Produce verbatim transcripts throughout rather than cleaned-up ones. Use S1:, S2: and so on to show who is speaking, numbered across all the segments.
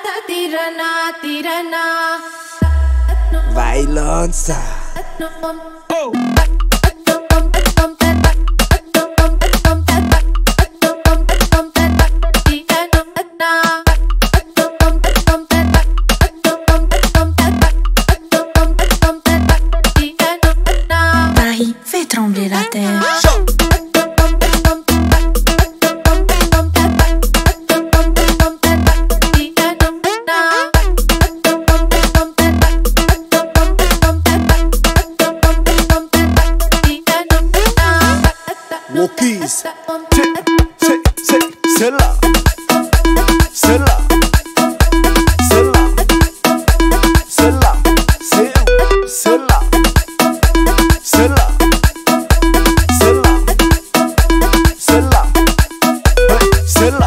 S1: tirana, tirana.
S2: Bailonza.
S1: Oh.
S3: Paris fait trembler la terre.
S2: Wokis, c'est, c'est, c'est là, c'est là, c'est là, c'est là, c'est où, c'est là, c'est là, c'est là, c'est là, ouais, c'est là.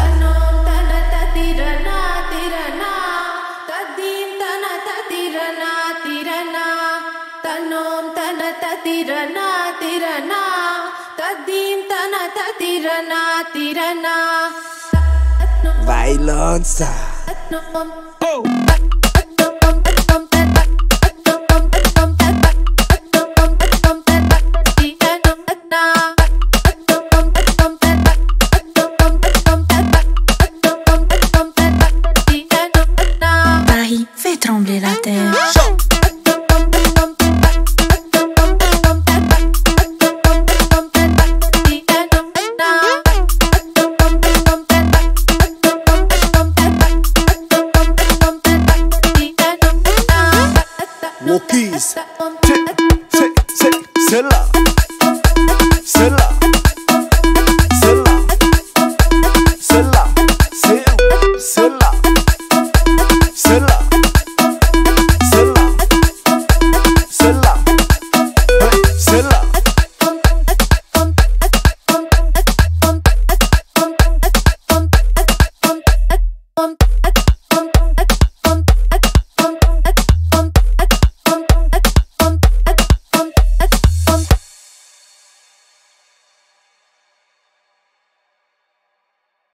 S1: Tirana, tirana, tadim tana tirana, tirana.
S2: Bailonza.
S1: Oh.
S3: Paris fait trembler la terre.
S2: Wokis, c'est, c'est, c'est, c'est là, c'est là, c'est là, c'est là, c'est où, c'est là, c'est là, c'est là, c'est là, ouais, c'est là.
S1: Um